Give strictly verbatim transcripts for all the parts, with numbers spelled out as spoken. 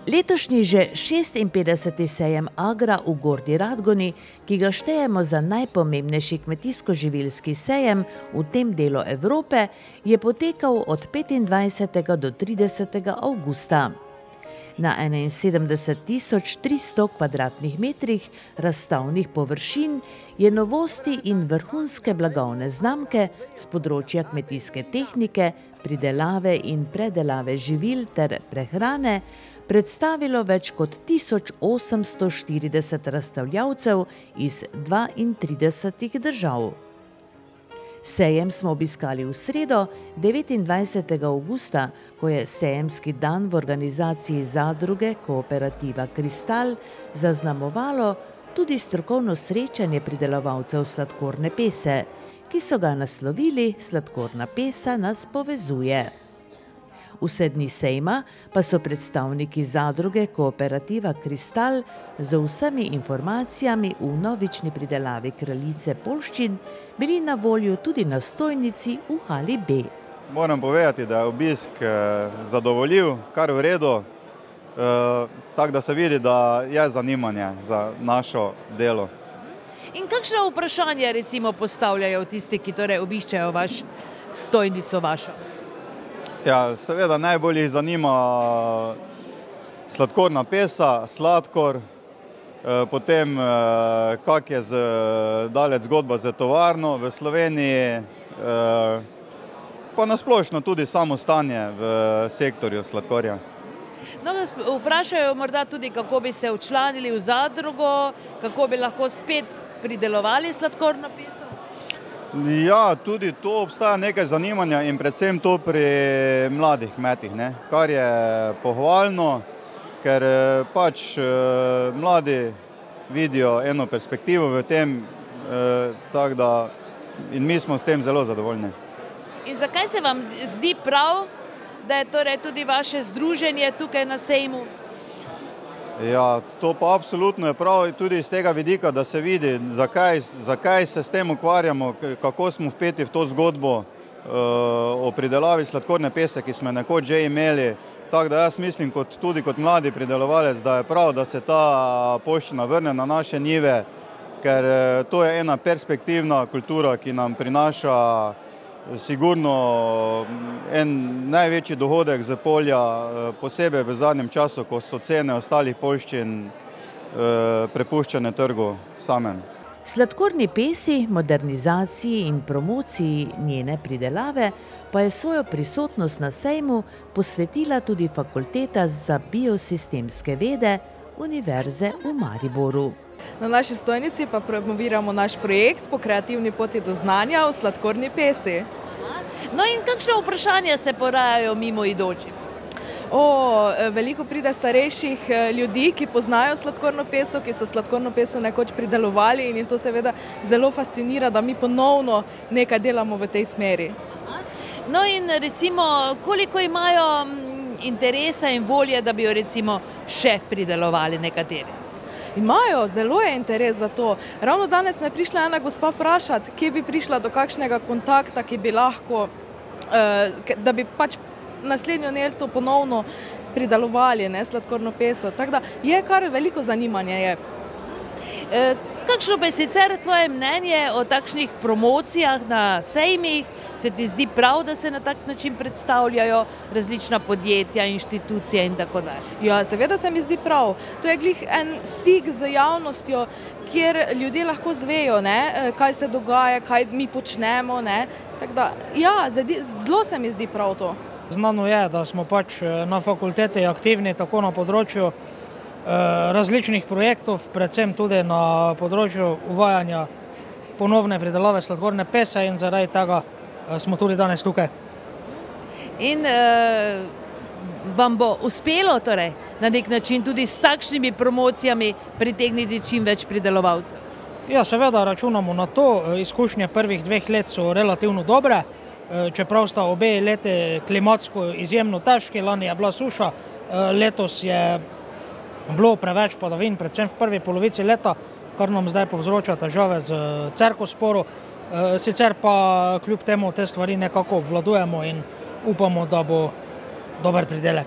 Letošnji že šestinpetdeseti sejem Agra v Gornji Radgoni, ki ga štejemo za najpomembnejši kmetijsko-živilski sejem v tem delu Evrope, je potekal od petindvajsetega do tridesetega avgusta. Na enainsedemdeset tisoč tristo kvadratnih metrih razstavnih površin je novosti in vrhunske blagovne znamke z področja kmetijske tehnike, pridelave in predelave živil ter prehrane predstavilo več kot tisoč osemsto štirideset razstavljavcev iz dvaintridesetih držav. Sejem smo obiskali v sredo, devetindvajsetega avgusta, ko je sejemski dan v organizaciji zadruge Kooperativa Kristal zaznamovalo tudi strokovno srečanje pridelovalcev sladkorne pese, ki so ga naslovili Sladkorna pesa nas povezuje. Vse dni sejma pa so predstavniki zadruge Kooperativa Kristal z vsemi informacijami v vnovični pridelavi kraljice poljščin bili na voljo tudi na stojnici v hali B. Moram povedati, da je obisk zadovoljiv, kar v redu, tako da se vidi, da je zanimanje za našo delo. In kakšna vprašanja recimo postavljajo tisti, ki torej obiščajo vaš stojnico vašo? Ja, seveda najbolj jih zanima sladkorna pesa, sladkor, potem kak je daleč zgodba z tovarno v Sloveniji, pa nasplošno tudi samo stanje v sektorju sladkorja. No, vprašajo morda tudi, kako bi se včlanili v zadrugo, kako bi lahko spet pridelovali sladkorno peso? Ja, tudi to obstaja nekaj zanimanja in predvsem to pri mladih kmetih, ne, kar je pohvalno, ker pač mladi vidijo eno perspektivo v tem, tako da in mi smo s tem zelo zadovoljni. In zakaj se vam zdi prav, da je torej tudi vaše združenje tukaj na sejmu? Ja, to pa absolutno je prav tudi iz tega vidika, da se vidi, zakaj, zakaj se s tem ukvarjamo, kako smo vpeti v to zgodbo o pridelavi sladkorne pese, ki smo nekoč že imeli. Tako da jaz mislim kot, tudi kot mladi pridelovalec, da je prav, da se ta poljščina vrne na naše njive, ker to je ena perspektivna kultura, ki nam prinaša sigurno en največji dohodek z polja, posebej v zadnjem času, ko so cene ostalih poljščin prepuščene trgu samem. Sladkorni pesi, modernizaciji in promociji njene pridelave pa je svojo prisotnost na sejmu posvetila tudi Fakulteta za biosistemske vede Univerze v Mariboru. Na naši stojnici pa promoviramo naš projekt Po kreativni poti do znanja v sladkorni pesi. No in kakšne vprašanja se porajajo mimoidoči? O, veliko pride starejših ljudi, ki poznajo sladkorno peso, ki so sladkorno peso nekoč pridelovali in to seveda zelo fascinira, da mi ponovno nekaj delamo v tej smeri. No in recimo, koliko imajo interesa in volje, da bi jo recimo še pridelovali nekateri? Imajo, zelo je interes za to. Ravno danes me je prišla ena gospa vprašati, kje bi prišla do kakšnega kontakta, ki bi lahko, da bi pač naslednjo leto ponovno pridelovali sladkorno peso. Tako da je kar veliko zanimanje je. Kakšno pa je sicer tvoje mnenje o takšnih promocijah na sejmih? Se ti zdi prav, da se na tak način predstavljajo različna podjetja, inštitucije in tako dalje? Ja, seveda se mi zdi prav. To je glih en stik z javnostjo, kjer ljudje lahko zvejo, ne, kaj se dogaja, kaj mi počnemo. Ne. Tako da, ja, zelo se mi zdi prav to. Znano je, da smo pač na fakulteti aktivni tako na področju različnih projektov, predvsem tudi na področju uvajanja ponovne pridelave sladkorne pese in zaradi tega smo tudi danes tukaj. In uh, vam bo uspelo torej na nek način tudi s takšnimi promocijami pritegniti čim več pridelovalcev? Ja, seveda računamo na to. Izkušnje prvih dveh let so relativno dobre, čeprav sta obe leti klimatsko izjemno težki, lani je bila suša, letos je bilo preveč padavin, predvsem v prvi polovici leta, kar nam zdaj povzroča težave z cerkosporo. Sicer pa kljub temu te stvari nekako obvladujemo in upamo, da bo dober pridelek.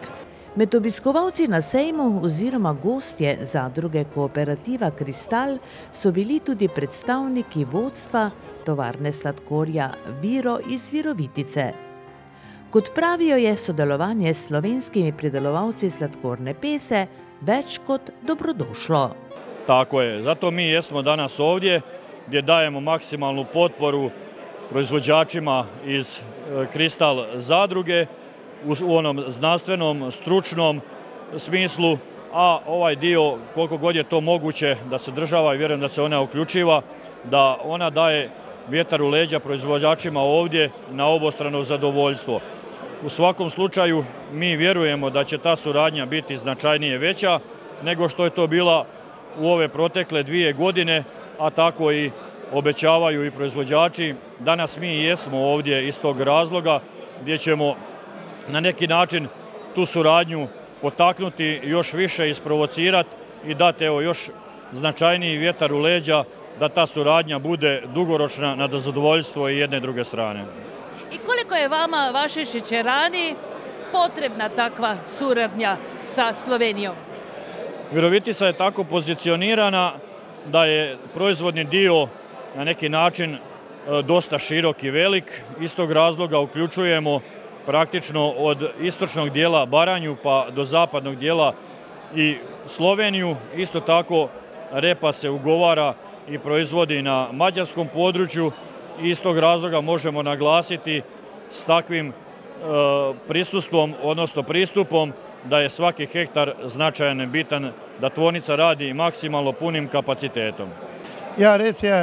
Med obiskovalci na sejmu oziroma gostje zadruge Kooperativa Kristal so bili tudi predstavniki vodstva tovarne sladkorja Viro iz Virovitice. Kot pravijo, je sodelovanje s slovenskimi pridelovalci sladkorne pese več kot dobrodošlo. Tako je, zato mi jesmo danas ovdje gdje dajemo maksimalnu potporu proizvođačima iz Kristal zadruge u onom znanstvenom, stručnom smislu, a ovaj dio, koliko god je to moguće da se država i vjerujem da se ona uključiva, da ona daje vjetar u leđa proizvođačima ovdje na obostrano zadovoljstvo. U svakom slučaju mi vjerujemo da će ta suradnja biti značajnije veća nego što je to bila u ove protekle dvije godine, a tako i obećavaju i proizvođači. Danas mi jesmo ovdje iz tog razloga gdje ćemo na neki način tu suradnju potaknuti, još više isprovocirati i dati evo još značajniji vjetar u leđa da ta suradnja bude dugoročna na zadovoljstvo i jedne i druge strane. I koliko je vama, vašoj šećerani, potrebna takva suradnja sa Slovenijom? Virovitica je tako pozicionirana da je proizvodni dio na neki način dosta širok i velik. Iz tog razloga uključujemo praktično od istočnog dijela Baranju pa do zapadnog dijela i Sloveniju. Isto tako repa se ugovara i proizvodi na mađarskom području i iz tog razloga možemo naglasiti s takvim prisustvom, odnosno pristupom, da je svaki hektar značajan i bitan, da tvornica radi maksimalno punim kapacitetom. Ja, res je,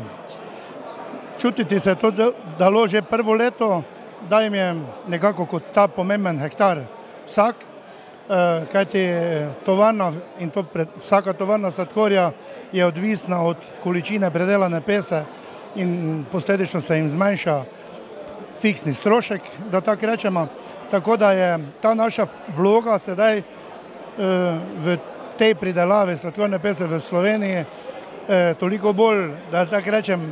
čutiti se to, da lože prvo leto, da jim je nekako kot ta pomemben hektar vsak, kajti tovarna in to pred, vsaka tovarna sladkorja je odvisna od količine predelane pese in posledično se jim zmanjša fiksni strošek, da tako rečemo. Tako da je ta naša vloga sedaj v tej pridelavi sladkorne pese v Sloveniji toliko bolj, da tako rečem,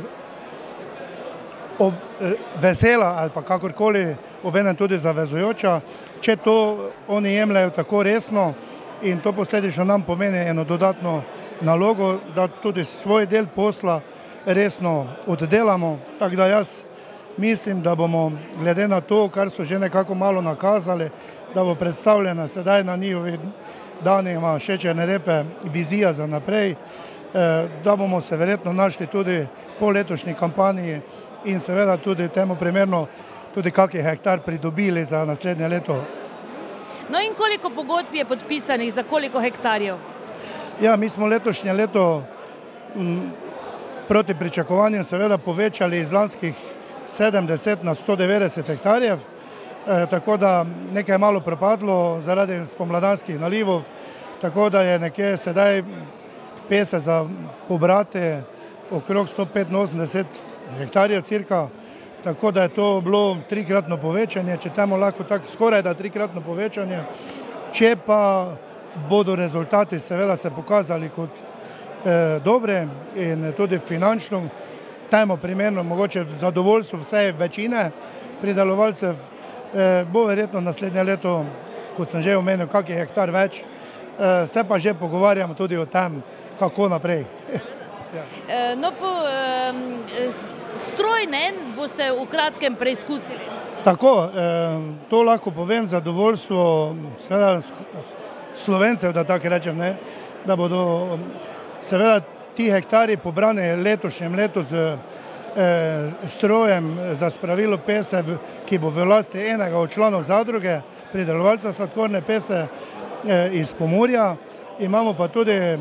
vesela ali pa kakorkoli obenem tudi zavezujoča, če to oni jemljajo tako resno in to posledično nam pomeni eno dodatno nalogo, da tudi svoj del posla resno oddelamo. Tako da jaz mislim, da bomo glede na to, kar so že nekako malo nakazali, da bo predstavljena sedaj na njihovi danima šećerne repe vizija za naprej, da bomo se verjetno našli tudi po letošnji kampanji in seveda tudi temu primerno tudi kakšen hektar pridobili za naslednje leto. No in koliko pogodb je podpisanih, za koliko hektarjev? Ja, mi smo letošnje leto m, proti pričakovanjem seveda povečali iz lanskih sedemdeset na sto devetdeset hektarjev, e, tako da nekaj je malo propadlo zaradi spomladanskih nalivov, tako da je nekje sedaj pese za pobrati okrog sto petinosemdeset hektarjev cirka, tako da je to bilo trikratno povečanje, če temu lahko tako skoraj da trikratno povečanje, če pa bodo rezultati seveda se pokazali kot eh, dobre in tudi finančno, temu primerno mogoče zadovoljstvo vse večine pridelovalcev, eh, bo verjetno naslednje leto, kot sem že omenil, kak je hektar več, eh, se pa že pogovarjamo tudi o tem, kako naprej. Ja. No, po, eh, stroj ne boste v kratkem preizkusili? Tako, to lahko povem, zadovoljstvo seveda Slovencev, da tako rečem, ne, da bodo seveda ti hektari pobrani letošnjem letu z eh, strojem za spravilo pese, ki bo v lasti enega od članov zadruge, pridelovalca sladkorne pese eh, iz Pomurja. Imamo pa tudi eh,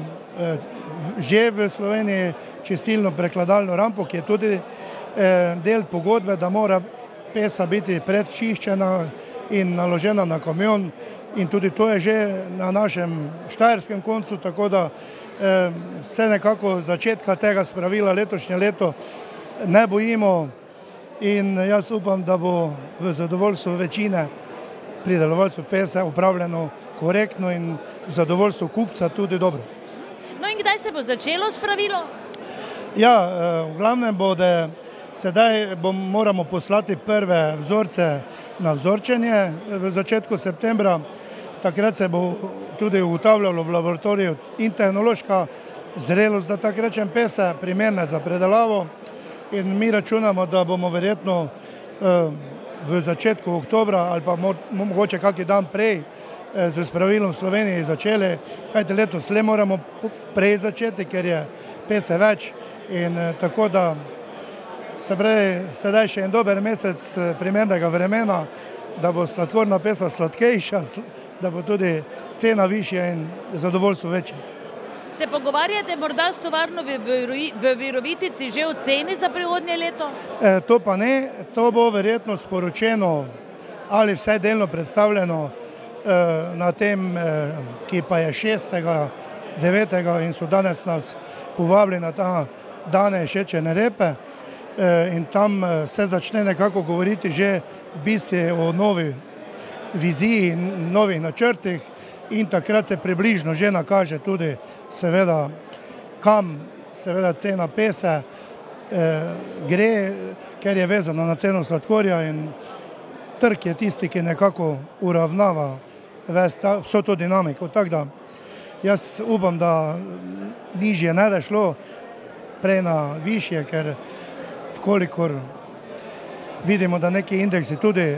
že v Sloveniji čistilno prekladalno rampo, ki je tudi eh, del pogodbe, da mora pesa biti predčiščena in naložena na kamion. In tudi to je že na našem štajerskem koncu, tako da eh, se nekako začetka tega spravila letošnje leto ne bojimo in jaz upam, da bo v zadovoljstvu večine pridelovalcev pese upravljeno korektno in v zadovoljstvu kupca tudi dobro. No in kdaj se bo začelo spravilo? Ja, eh, v glavnem bo, da sedaj bom, moramo poslati prve vzorce na vzorčenje v začetku septembra, takrat se bo tudi ugotavljalo v laboratoriju in tehnološka zrelost, da tako rečem, pese, primerne za predelavo, in mi računamo, da bomo verjetno v začetku oktobra ali pa mogoče kakšen dan prej z spravilom v Sloveniji začeli, kajte letos le moramo prej začeti, ker je pese več, in tako da se pravi, sedaj še en dober mesec primernega vremena, da bo sladkorna pesa sladkejša, da bo tudi cena višja in zadovoljstvo večje. Se pogovarjate morda s tovarno v Virovitici že o ceni za prihodnje leto? E, to pa ne, to bo verjetno sporočeno ali vsaj delno predstavljeno e, na tem, e, ki pa je šestega, devetega in so danes nas povabili na ta dane šećerne repe, e, in tam se začne nekako govoriti že v bistvu o novi viziji, novih načrtih, in takrat se približno že nakaže tudi seveda, kam seveda cena pese eh, gre, ker je vezana na ceno sladkorja, in trg je tisti, ki nekako uravnava ta, vso to dinamiko. Tako da jaz upam, da nižje ne da šlo, prej na višje, ker vkolikor vidimo, da neki indeksi tudi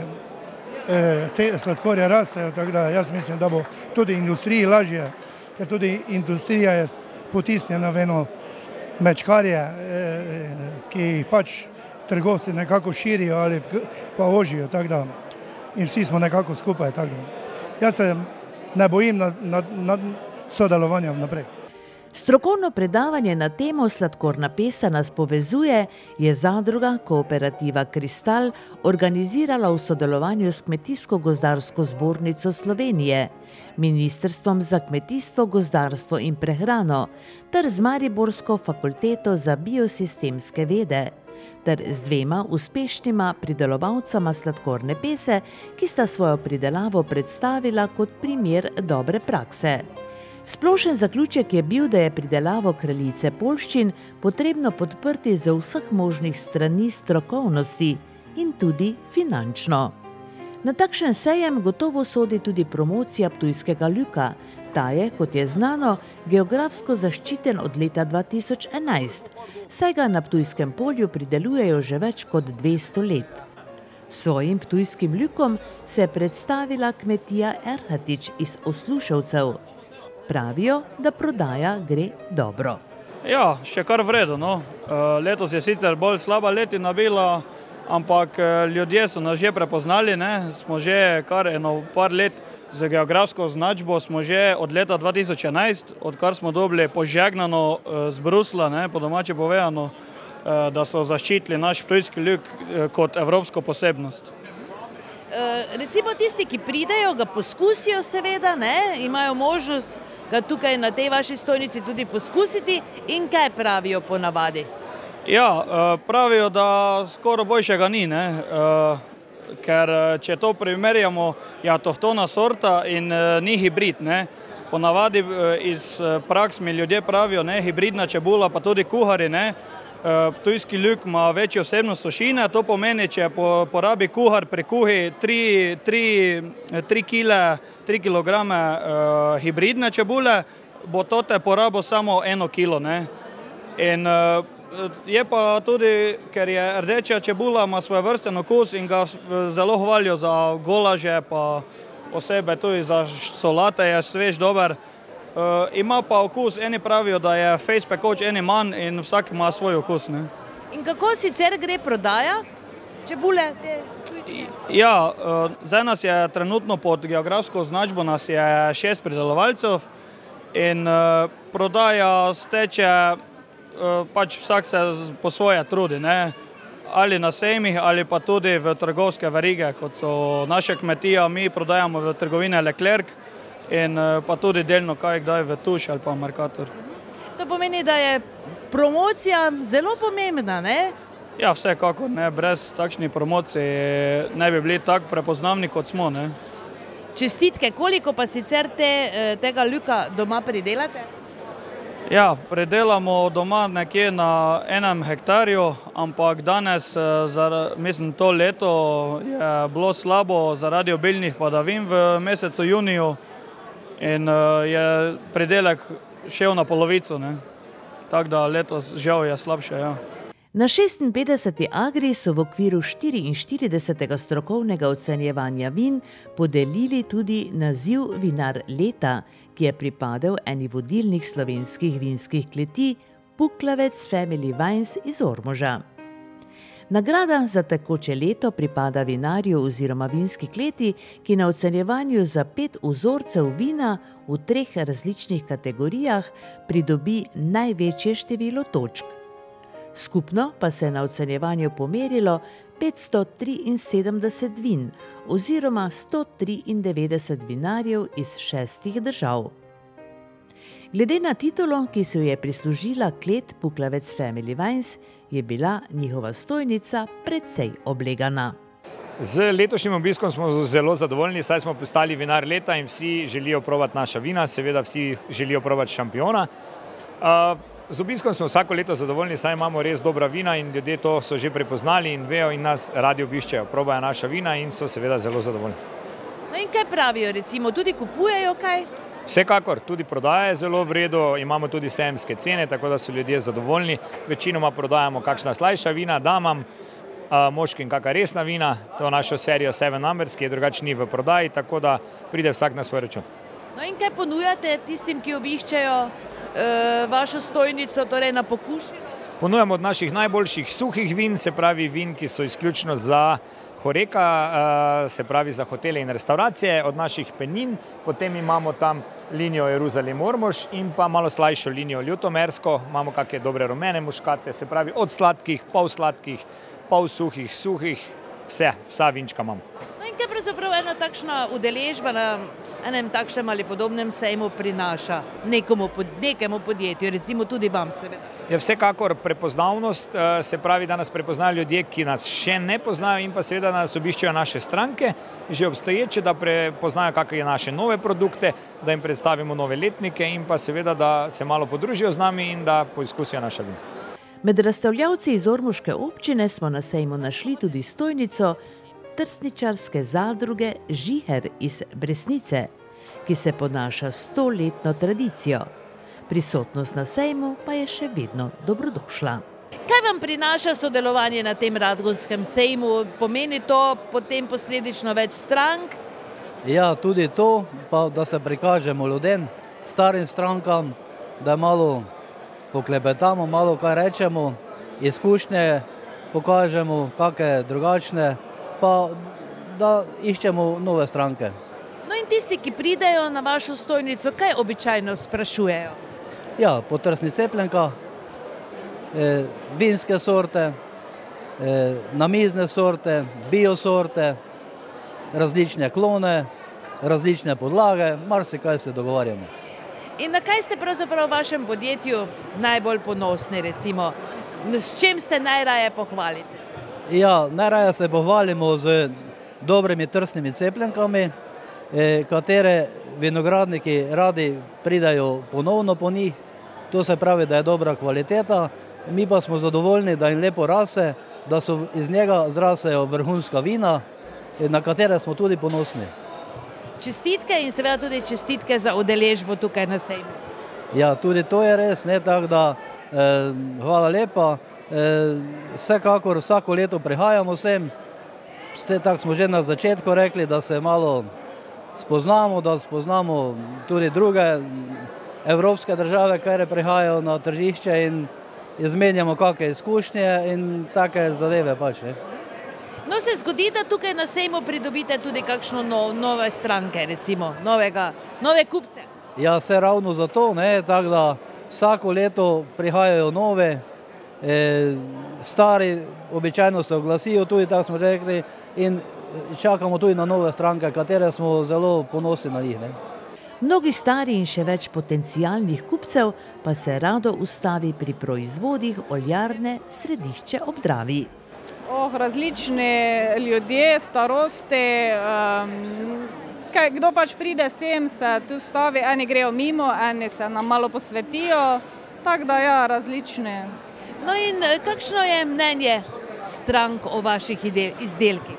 sladkorja rastejo, tako da jaz mislim, da bo tudi industriji lažje, ker tudi industrija je potisnjena v eno mečkarje, ki jih pač trgovci nekako širijo ali pa ožijo, tako da in vsi smo nekako skupaj, tako da jaz se ne bojim na, na, na sodelovanja naprej. Strokovno predavanje na temo Sladkorna pesa nas povezuje je zadruga Kooperativa Kristal organizirala v sodelovanju s Kmetijsko-gozdarsko zbornico Slovenije, Ministrstvom za kmetijstvo, gozdarstvo in prehrano ter z Mariborsko fakulteto za biosistemske vede ter z dvema uspešnima pridelovalcama sladkorne pese, ki sta svojo pridelavo predstavila kot primer dobre prakse. Splošen zaključek je bil, da je pridelavo kraljice poljščin potrebno podprti z vseh možnih strani strokovnosti in tudi finančno. Na takšen sejem gotovo sodi tudi promocija ptujskega luka. Ta je, kot je znano, geografsko zaščiten od leta dva tisoč enajst, saj ga na Ptujskem polju pridelujejo že več kot dvesto let. Svojim ptujskim lukom se je predstavila kmetija Erhatič iz Osluševcev. Pravijo, da prodaja gre dobro. Ja, še kar vredo, no. Letos je sicer bolj slaba letina bila, ampak ljudje so nas že prepoznali, ne. Smo že kar eno par let z geografsko označbo, smo že od leta dva tisoč enajst, odkar smo dobili požegnano z Brusla, ne, po domače povedano, da so zaščitili naš ptujski luk kot evropsko posebnost. Recimo tisti, ki pridejo, ga poskusijo seveda, ne, imajo možnost ga tukaj na tej vaši stojnici tudi poskusiti, in kaj pravijo po navadi? Ja, pravijo, da skoraj boljšega ni, ne, ker če to primerjamo, je avtohtona sorta in ni hibrid, ne. Po navadi iz praks mi ljudje pravijo, ne, hibridna čebula, pa tudi kuhari, ne. Ptujski luk ima večjo vsebnost sušine, to pomeni, če porabi kuhar pri kuhi tri kilograme hibridne čebule, bo tote porabil samo eno kilo, ne. In je pa tudi, ker je rdeča čebula, ima svojevrsten okus in ga zelo hvalijo za golaže, pa posebej tudi za solate je svež, dober. Uh, ima pa okus, eni pravijo, da je fejst pekoč, eni manj, in vsak ima svoj okus, ne. In kako sicer gre prodaja čebule? Te... Ja, uh, zdaj nas je trenutno pod geografsko označbo, nas je šest pridelovalcev in uh, prodaja steče, uh, pač vsak se po svoje trudi, ne. Ali na sejmih, ali pa tudi v trgovske verige, kot so naše kmetija, mi prodajamo v trgovine Leclerc, in pa tudi delno kaj kdaj v Tuš ali pa Mercator. To pomeni, da je promocija zelo pomembna, ne? Ja, vsekakor, ne, brez takšnih promocij ne bi bili tako prepoznavni, kot smo, ne. Čestitke, koliko pa sicer te, tega luka doma pridelate? Ja, pridelamo doma nekje na enem hektarju, ampak danes, mislim, to leto je bilo slabo zaradi obilnih padavin v mesecu juniju. in je pridelek šel na polovico, ne. Tako da letos žal je slabše, ja. Na šestinpetdeseti Agri so v okviru štiriinštiridesetega strokovnega ocenjevanja vin podelili tudi naziv Vinar leta, ki je pripadel eni vodilnih slovenskih vinskih kleti Puklavec Family Wines iz Ormoža. Nagrada za tekoče leto pripada vinarju oziroma vinski kleti, ki na ocenjevanju za pet vzorcev vina v treh različnih kategorijah pridobi največje število točk. Skupno pa se je na ocenjevanju pomerilo petsto triinsedemdeset vin oziroma sto triindevetdeset vinarjev iz šestih držav. Glede na titulo, ki se jo je prislužila klet Puklavec Family Wines, je bila njihova stojnica precej oblegana. Z letošnjim obiskom smo zelo zadovoljni, saj smo postali vinar leta in vsi želijo probati naša vina, seveda vsi želijo probati šampiona. Z obiskom smo vsako leto zadovoljni, saj imamo res dobra vina in ljudje to so že prepoznali in vejo in nas radi obiščejo, probajo naša vina in so seveda zelo zadovoljni. No in kaj pravijo, recimo, tudi kupujejo kaj? Vsekakor, tudi prodaja je zelo v redu, imamo tudi sejemske cene, tako da so ljudje zadovoljni. Večinoma prodajamo kakšna slajša vina, damam, moškim kakšna resna vina, to našo serijo Seven Numbers, ki je drugačni v prodaji, tako da pride vsak na svoj račun. No in kaj ponujate tistim, ki obiščejo vašo stojnico, torej na pokušnjo? Ponujamo od naših najboljših suhih vin, se pravi vin, ki so izključno za Horeka, se pravi za hotele in restauracije, od naših penin, potem imamo tam linijo Jeruzalem Ormož in pa malo slajšo linijo Ljutomersko, imamo kakšne dobre rumene muškate, se pravi od sladkih, pol sladkih, pol suhih, suhih, vse, vsa vinčka imamo. No in kaj pravzaprav ena takšna udeležba na enem takšnem ali podobnem sejmu prinaša nekomu, nekemu podjetju, recimo tudi vam seveda? Je vsekakor prepoznavnost, se pravi, da nas prepoznajo ljudje, ki nas še ne poznajo in pa seveda nas obiščejo naše stranke, že obstoječe, da prepoznajo kakšne naše nove produkte, da jim predstavimo nove letnike in pa seveda, da se malo podružijo z nami in da poizkusijo naša vina. Med razstavljavci iz ormoške občine smo na sejmu našli tudi stojnico trsničarske zadruge Žiher iz Bresnice, ki se ponaša stoletno tradicijo. Prisotnost na sejmu pa je še vedno dobrodošla. Kaj vam prinaša sodelovanje na tem radgonskem sejmu? Pomeni to potem posledično več strank? Ja, tudi to, pa da se prikažemo ljudem, starim strankam, da malo poklepetamo, malo kaj rečemo, izkušnje pokažemo, kakšne drugačne, pa da iščemo nove stranke. No in tisti, ki pridejo na vašo stojnico, kaj običajno sprašujejo? Ja, potrsni cepljenka, eh, vinske sorte, eh, namizne sorte, biosorte, različne klone, različne podlage, marsikaj se dogovarjamo. In na kaj ste pravzaprav v vašem podjetju najbolj ponosni, recimo? S čim ste najraje pohvalite? Ja, najraje se pohvalimo z dobrimi trsnimi cepljenkami, eh, katere vinogradniki radi pridajo ponovno po njih. To se pravi, da je dobra kvaliteta, mi pa smo zadovoljni, da jim lepo rase, da so iz njega zrasejo vrhunska vina, na katere smo tudi ponosni. Čestitke in seveda tudi čestitke za udeležbo tukaj na sejmu. Ja, tudi to je res, ne, tako da eh, hvala lepa. Eh, vsekakor vsako leto prihajamo sem, vse tako smo že na začetku rekli, da se malo spoznamo, da spoznamo tudi druge evropske države, kjer prihajajo na tržišče in izmenjamo kakšne izkušnje in take zadeve pač, ne. No, se zgodi, da tukaj na sejmu pridobite tudi kakšno no, nove stranke, recimo, novega, nove kupce? Ja, vse ravno zato, ne, tako da vsako leto prihajajo nove, eh, stari običajno se oglasijo tudi, tako smo rekli, in čakamo tudi na nove stranke, katere smo zelo ponosni na njih, ne. Mnogi stari in še več potencialnih kupcev pa se rado ustavi pri proizvodih oljarne Središče ob Dravi. Oh, različni ljudje, starosti, um, kaj, kdo pač pride sem, se tu stavi, eni grejo mimo, eni se nam malo posvetijo, tako da ja, različni. No in kakšno je mnenje strank o vaših izdelkih?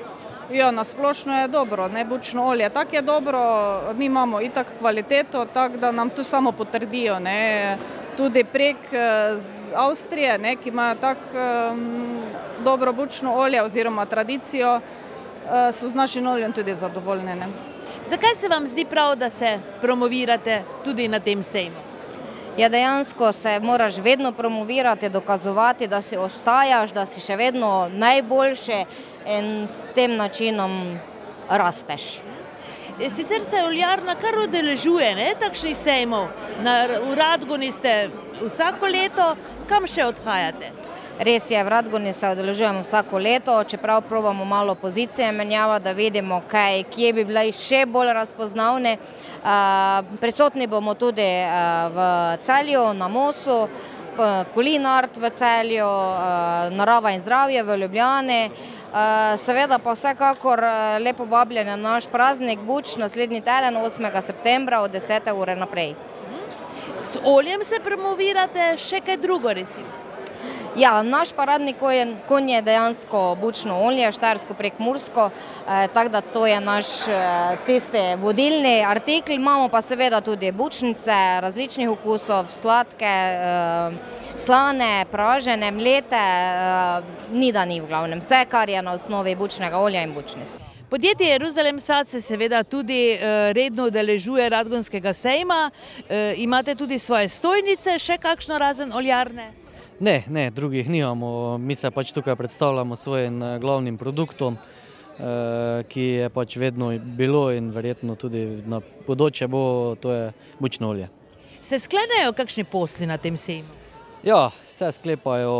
Ja, nasplošno je dobro, ne, bučno olje. Tako je dobro, mi imamo itak kvaliteto, tako da nam tu samo potrdijo, ne. Tudi prek z Avstrije, ne, ki imajo tako um, dobro bučno olje oziroma tradicijo, uh, so z našim oljem tudi zadovoljne, ne. Zakaj se vam zdi prav, da se promovirate tudi na tem sejmu? Ja, dejansko se moraš vedno promovirati, dokazovati, da si obstajaš, da si še vedno najboljši in s tem načinom rasteš. Sicer se oljarna kar udeležuje, ne, takšnih sejmov. Na, v Radgoni ste vsako leto, kam še odhajate? Res je, v Radgoni se udeležujemo vsako leto, čeprav probamo malo pozicije menjavati, da vidimo, kaj, kje bi bile še bolj razpoznavne. Uh, prisotni bomo tudi uh, v Celju, na Mosu, uh, Kulinart v Celju, uh, Narava in zdravje v Ljubljani. Uh, seveda pa vsekakor uh, lepo vabljeni na naš praznik Buč naslednji teden, osmega septembra od desete ure naprej. S oljem se promovirate, še kaj drugo recimo? Ja, naš paradni konj je dejansko bučno olje, štajersko prekmursko, eh, tako da to je naš eh, tisti vodilni artikl. Imamo pa seveda tudi bučnice različnih okusov, sladke, eh, slane, pražene, mlete, eh, ni da ni v glavnem. Vse, kar je na osnovi bučnega olja in bučnic. Podjetje Jeruzalem Sad se seveda tudi eh, redno udeležuje Radgonskega sejma. Eh, imate tudi svoje stojnice, še kakšno razen oljarne? Ne, ne, drugih nimamo. Mi se pač tukaj predstavljamo svojim glavnim produktom, ki je pač vedno bilo in verjetno tudi na bodoče bo, to je bučno olje. Se sklenejo kakšni posli na tem sejmu? Ja, se sklepajo.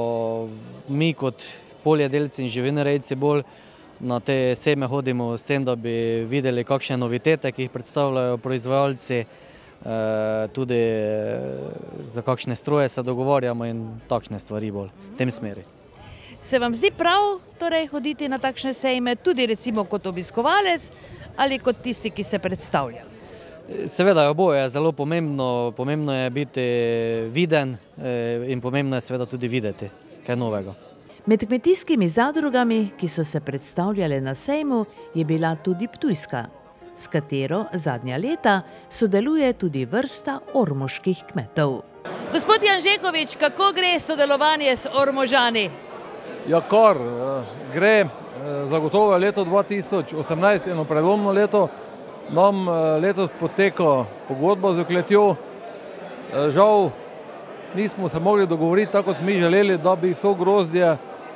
Mi kot poljedelci in živinorejci bolj na te sejme hodimo s tem, da bi videli kakšne novitete, ki jih predstavljajo proizvajalci. Uh, tudi uh, za kakšne stroje se dogovarjamo in takšne stvari bolj v tem smeri. Se vam zdi prav torej hoditi na takšne sejme, tudi recimo kot obiskovalec ali kot tisti, ki se predstavlja? Seveda je oboje zelo pomembno, pomembno je biti viden in pomembno je seveda tudi videti kaj novega. Med kmetijskimi zadrugami, ki so se predstavljale na sejmu, je bila tudi ptujska, s katero zadnja leta sodeluje tudi vrsta ormoških kmetov. Gospod Janžekovič, kako gre sodelovanje s Ormožani? Ja, kar gre, zagotovo je leto dva tisoč osemnajst eno prelomno leto. Nam letos poteka pogodba z kletjo. Žal nismo se mogli dogovoriti tako, kot smo mi želeli, da bi vso grozdje,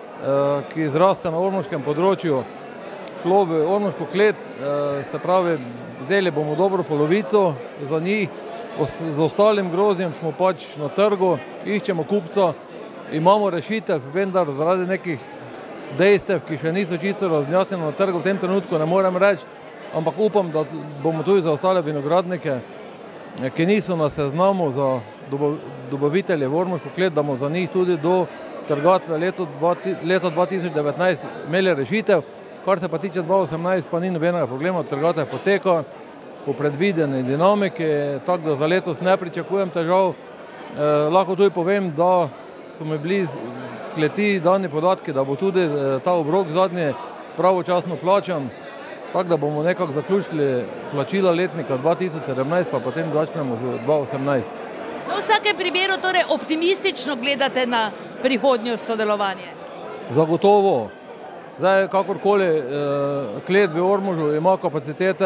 ki zraste na ormoškem področju, šlo v ormoško klet, se pravi, vzeli bomo dobro polovico za njih, z ostalim grozdjem smo pač na trgu, iščemo kupca, imamo rešitev, vendar zaradi nekih dejstev, ki še niso čisto razjasnjene na trgu, v tem trenutku ne morem reči, ampak upam, da bomo tudi za ostale vinogradnike, ki niso na seznamu za dobavitelje v ormoško klet, da bomo za njih tudi do trgatve leta dva tisoč devetnajst imeli rešitev. Kar se pa tiče dva osemnajst, pa ni nobenega problema, trgatev poteka po predvideni dinamiki, tako da za letos ne pričakujem težav. Eh, lahko tudi povem, da so mi bili s kleti dani podatki, da bo tudi eh, ta obrok zadnji pravočasno plačan, tako da bomo nekako zaključili plačila letnika dva tisoč sedemnajst, pa potem začnemo z dva osemnajst. No, v vsakem primeru torej optimistično gledate na prihodnjo sodelovanje? Zagotovo. Zdaj, kakorkoli, eh, klet v Ormožu ima kapacitete,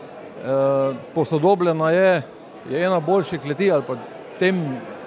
eh, posodobljena je, je ena boljših kleti ali pa v tem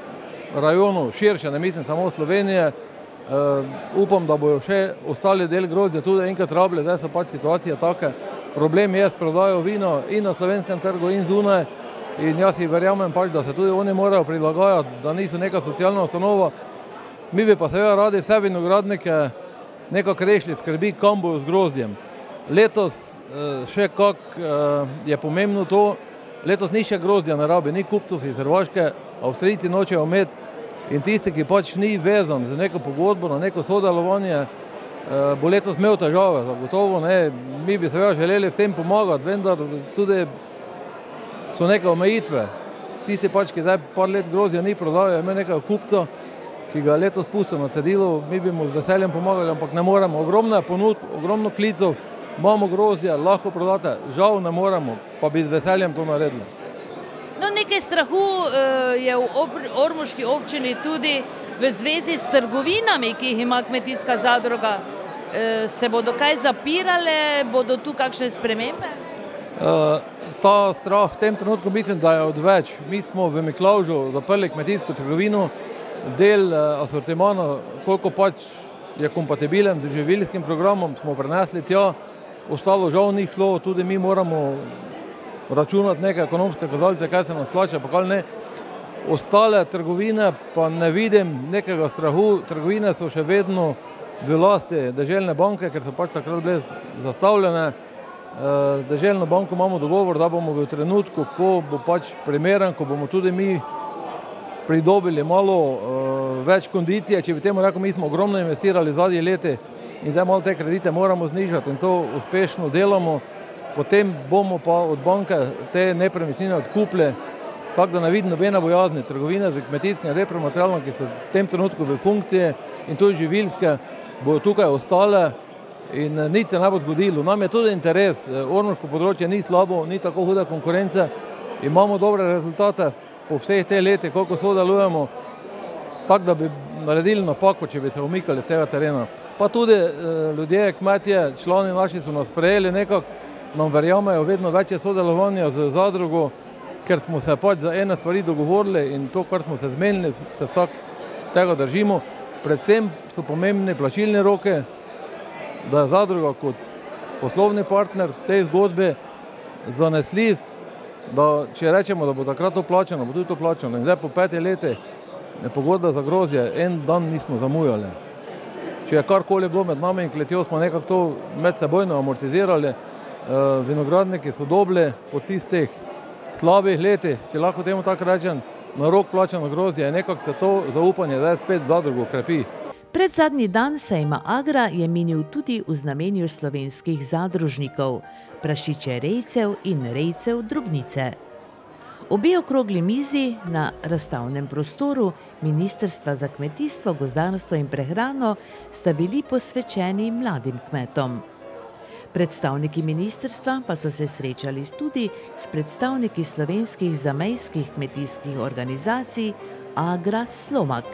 rajonu širše, ne mislim samo Slovenije. Eh, upam, da bojo še ostali del grozdja tudi enkrat rabili, zdaj so pač situacije take. Problem je s prodajo vina in na slovenskem trgu in zunaj in jaz jih verjamem pač, da se tudi oni morajo prilagajati, da niso neka socialna ustanova. Mi bi pa seveda radi vse vinogradnike nekako rešili skrbi, kam bojo z grozdjem. Letos še kak je pomembno to, letos ni še grozdja na rabi, ni kupcev iz Hrvaške, Avstrijci nočejo imeti in tisti, ki pač ni vezan za neko pogodbo, na neko sodelovanje, bo letos imel težave, zagotovo ne. Mi bi seveda želeli vsem pomagati, vendar tudi so neke omejitve. Tisti pač, ki zdaj par let grozdja ni prodajo, je imel nekaj kupca, ki ga letos pustil na cedilu, mi bi mu z veseljem pomagali, ampak ne moremo. Ogromno je ponudb, ogromno klicov, imamo grozdje, lahko prodate, žal ne moremo, pa bi z veseljem to naredili. No, nekaj strahu je v ormoški občini tudi v zvezi s trgovinami, ki jih ima kmetijska zadruga. Se bodo kaj zapirale, bodo tu kakšne spremembe? Ta strah v tem trenutku mislim, da je odveč. Mi smo v Miklavžu zaprli kmetijsko trgovino, del asortimana, koliko pač je kompatibilen z živilskim programom, smo prenesli tja, ostalo žal ni šlo, tudi mi moramo računati neke ekonomske kazalce, kaj se nas plača, pa kaj ne. Ostale trgovine pa ne vidim nekega strahu, trgovine so še vedno v lasti deželne banke, ker so pač takrat bile zastavljene. Z deželno banko imamo dogovor, da bomo v trenutku, ko bo pač primeren, ko bomo tudi mi pridobili malo več kondicije, če bi temu rekel, mi smo ogromno investirali zadnje leti in zdaj malo te kredite moramo znižati in to uspešno delamo, potem bomo pa od banke te nepremičnine odkupili, tako da ne vidim nobene bojazni. Trgovine z kmetijskim repromaterialom, ki so v tem trenutku v funkciji in tudi živilske, bodo tukaj ostale in nič se ne bo zgodilo. Nam je tudi interes, ormoško področje ni slabo, ni tako huda konkurence, imamo dobre rezultate po vseh teh letih, koliko sodelujemo, tako da bi naredili napako, če bi se umikali z tega terena. Pa tudi ljudje, kmetje, člani naši so nas sprejeli nekako, nam verjamejo vedno večje sodelovanja z zadrugo, ker smo se pač za ene stvari dogovorili in to, kar smo se zmenili, se vsak tega držimo. Predvsem so pomembni plačilni roki, da je zadruga kot poslovni partner v tej zgodbi zanesljiv, da če rečemo, da bo takrat to plačano, bo tudi to plačano. In zdaj po petih letih pogodbe za grozdje, en dan nismo zamujali. Če je karkoli bilo med nami in kletjo, smo nekako to medsebojno amortizirali. Vinogradniki so dobili po tistih slabih letih, če lahko temu tako rečem, na rok plačano grozdje, in nekako se to zaupanje zdaj spet zadrugo krepi. Predzadnji dan sejma Agra je minil tudi v znamenju slovenskih zadružnikov, prašiče rejcev in rejcev drobnice. Obe okrogli mizi na razstavnem prostoru Ministrstva za kmetijstvo, gozdarstvo in prehrano sta bili posvečeni mladim kmetom. Predstavniki ministrstva pa so se srečali tudi s predstavniki slovenskih zamejskih kmetijskih organizacij Agra Slomak.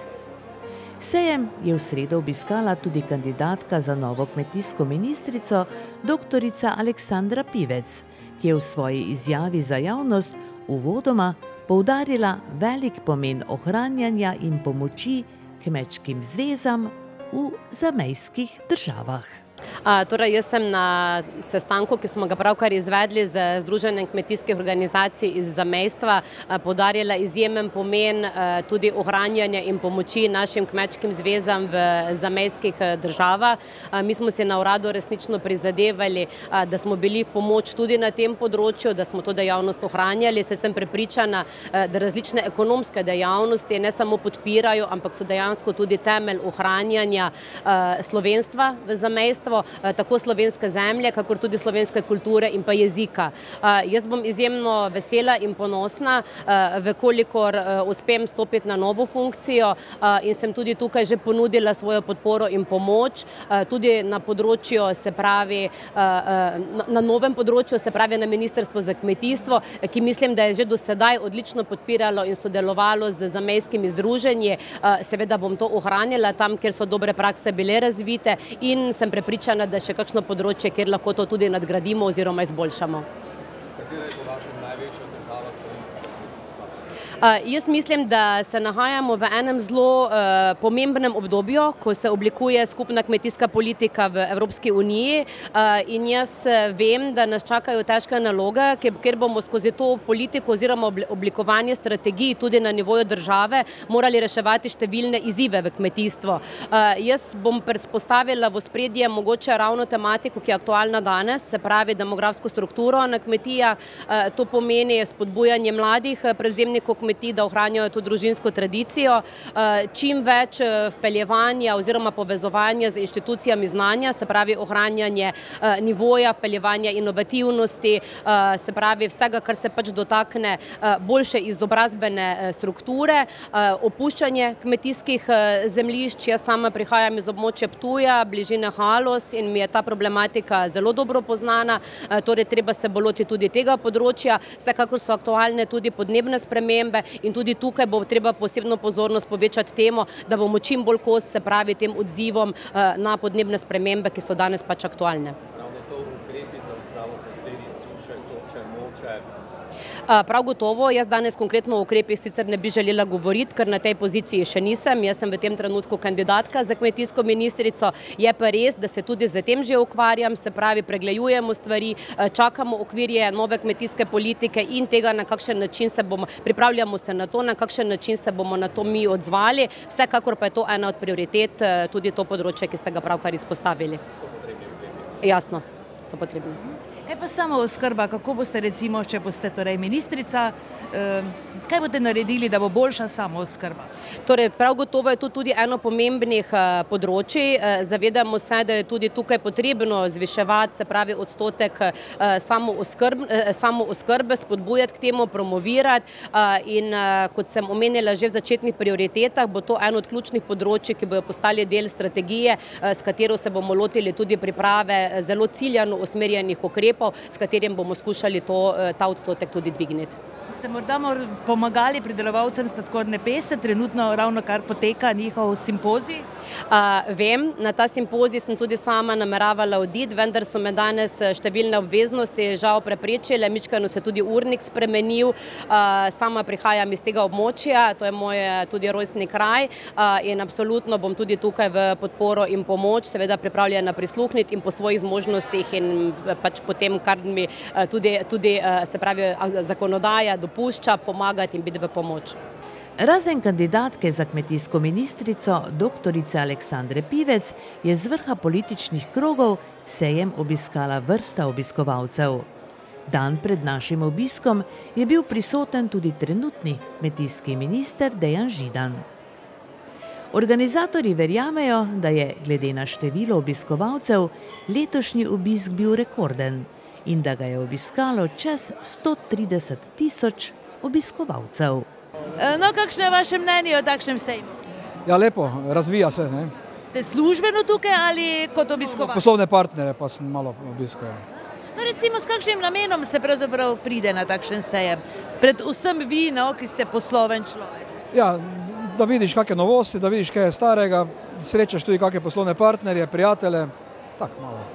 Sejem je v sredo obiskala tudi kandidatka za novo kmetijsko ministrico, doktorica Aleksandra Pivec, ki je v svoji izjavi za javnost uvodoma poudarila velik pomen ohranjanja in pomoči kmečkim zvezam v zamejskih državah. Torej, jaz sem na sestanku, ki smo ga pravkar izvedli z Združenjem kmetijskih organizacij iz zamejstva, poudarjala izjemen pomen tudi ohranjanja in pomoči našim kmečkim zvezam v zamejskih državah. Mi smo si na uradu resnično prizadevali, da smo bili v pomoč tudi na tem področju, da smo to dejavnost ohranjali. Se sem prepričana, da različne ekonomske dejavnosti ne samo podpirajo, ampak so dejansko tudi temelj ohranjanja slovenstva v zamejstvu, tako slovenske zemlje, kakor tudi slovenske kulture in pa jezika. Jaz bom izjemno vesela in ponosna, vekolikor uspem stopiti na novo funkcijo in sem tudi tukaj že ponudila svojo podporo in pomoč, tudi na področju, se pravi, na novem področju, se pravi na Ministrstvu za kmetijstvo, ki mislim, da je že do sedaj odlično podpiralo in sodelovalo z zamejskimi združenji. Seveda bom to ohranila tam, kjer so dobre prakse bile razvite in sem prepričana, da še kakšno področje, kjer lahko to tudi nadgradimo oziroma izboljšamo. Katera je po vašem največja težava slovenskega kmetijstva? Jaz mislim, da se nahajamo v enem zelo pomembnem obdobju, ko se oblikuje skupna kmetijska politika v Evropski uniji, in jaz vem, da nas čakajo težke naloge, ker bomo skozi to politiko oziroma oblikovanje strategij tudi na nivoju države morali reševati številne izzive v kmetijstvu. Jaz bom predpostavila v ospredje mogoče ravno tematiko, ki je aktualna danes, se pravi demografsko strukturo na kmetijah. To pomeni spodbujanje mladih prevzemnikov kmetij, da ohranjajo to družinsko tradicijo, čim več vpeljevanja oziroma povezovanja z inštitucijami znanja, se pravi ohranjanje nivoja, vpeljevanja inovativnosti, se pravi vsega, kar se pač dotakne boljše izobrazbene strukture, opuščanje kmetijskih zemljišč. Jaz sama prihajam iz območja Ptuja, bližine Haloz, in mi je ta problematika zelo dobro poznana, torej treba se bo loti tudi tega področja, vsekakor so aktualne tudi podnebne spremembe in tudi tukaj bo treba posebno pozornost povečati temu, da bomo čim bolj kos, se pravi tem odzivom na podnebne spremembe, ki so danes pač aktualne. Ravno to ukrepi za odpravo posledic suše, toče, moče. Prav gotovo, jaz danes konkretno o ukrepih sicer ne bi želela govoriti, ker na tej poziciji še nisem. Jaz sem v tem trenutku kandidatka za kmetijsko ministrico. Je pa res, da se tudi z tem že ukvarjam, se pravi, pregledujemo stvari, čakamo okvirje nove kmetijske politike in tega, na kakšen način se bomo, pripravljamo se na to, na kakšen način se bomo na to mi odzvali. Vsekakor pa je to ena od prioritet, tudi to področje, ki ste ga pravkar izpostavili. So potrebni ukrepi? Jasno, so potrebni. Kaj pa samooskrba, kako boste recimo, če boste torej ministrica, kaj boste naredili, da bo boljša samooskrba? Torej, prav gotovo je to tudi eno pomembnih področij. Zavedamo se, da je tudi tukaj potrebno zviševati, se pravi, odstotek samooskrbe, spodbujati k temu, promovirati in kot sem omenila že v začetnih prioritetah, bo to eno od ključnih področij, ki bojo postali del strategije, s katero se bomo lotili tudi priprave zelo ciljano usmerjenih ukrepov, s katerim bomo skušali to, ta odstotek tudi dvigniti. Ste morda pomagali pridelovalcem sladkorne peste, trenutno ravno kar poteka njihov simpozij? Vem, na ta simpozij sem tudi sama nameravala oditi, vendar so me danes številne obveznosti žal preprečile, mičkeno se tudi urnik spremenil, sama prihajam iz tega območja, to je moj tudi rojstni kraj in absolutno bom tudi tukaj v podporo in pomoč, seveda pripravljena prisluhniti in po svojih zmožnostih in pač potem, kar mi tudi, tudi se pravi, zakonodaja dopušča, pomagati in biti v pomoč. Razen kandidatke za kmetijsko ministrico, doktorice Aleksandre Pivec, je z vrha političnih krogov sejem obiskala vrsta obiskovalcev. Dan pred našim obiskom je bil prisoten tudi trenutni kmetijski minister Dejan Židan. Organizatorji verjamejo, da je glede na število obiskovalcev letošnji obisk bil rekorden in da ga je obiskalo čez sto trideset tisoč obiskovalcev. No, kakšno je vaše mnenje o takšnem sejmu? Ja, lepo, razvija se, ne. Ste službeno tukaj ali kot obiskovalci? Poslovne partnere pa sem malo obiskal. No, recimo, s kakšnim namenom se pravzaprav pride na takšen sejem? Predvsem vi, no, ki ste posloven človek. Ja, da vidiš kakšne novosti, da vidiš kaj je starega, srečaš tudi kakšne poslovne partnerje, prijatelje, tako malo.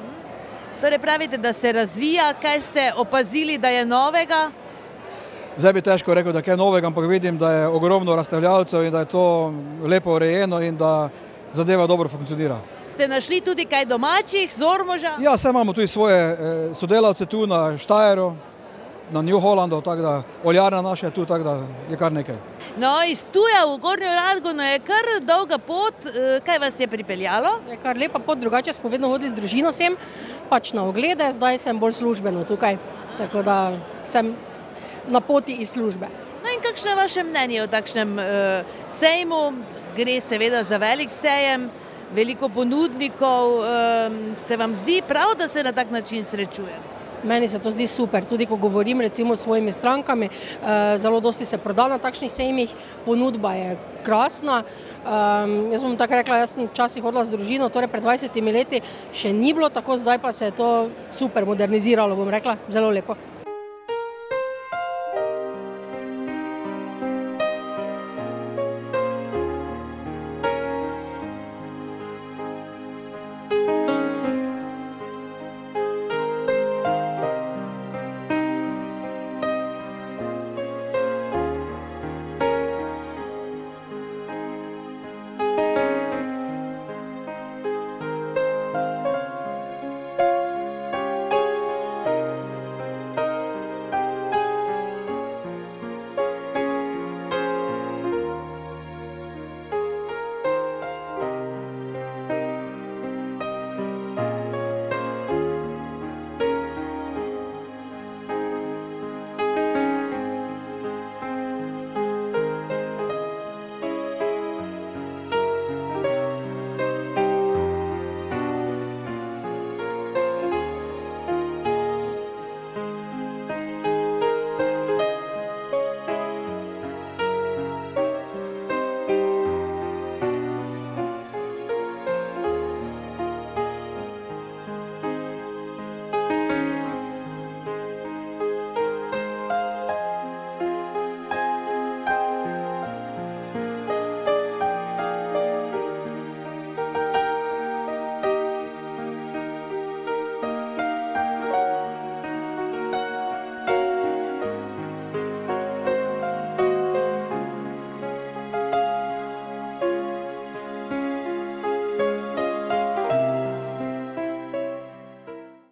Torej pravite, da se razvija, kaj ste opazili, da je novega? Zdaj bi težko rekel, da je kaj novega, ampak vidim, da je ogromno razstavljalcev in da je to lepo urejeno in da zadeva dobro funkcionira. Ste našli tudi kaj domačih, z Ormoža? Ja, saj imamo tudi svoje sodelavce tu na Štajeru, na New Hollandu, tako da oljarna naša je tu, tako da je kar nekaj. No, iz Ptuja v Gornjo Radgono je kar dolga pot. Kaj vas je pripeljalo? Je kar lepa pot, drugače smo vedno hodili z družino sem, pač na oglede, zdaj sem bolj službeno tukaj, tako da sem na poti iz službe. No in kakšno je vaše mnenje o takšnem uh, sejmu? Gre seveda za velik sejem, veliko ponudnikov. Um, se vam zdi prav, da se na tak način srečuje? Meni se to zdi super, tudi ko govorim recimo s svojimi strankami, uh, zelo dosti se proda na takšnih sejmih, ponudba je krasna. Um, jaz bom tako rekla, jaz sem včasih hodila z družino, torej pred dvajsetimi leti še ni bilo tako, zdaj pa se je to super moderniziralo, bom rekla, zelo lepo.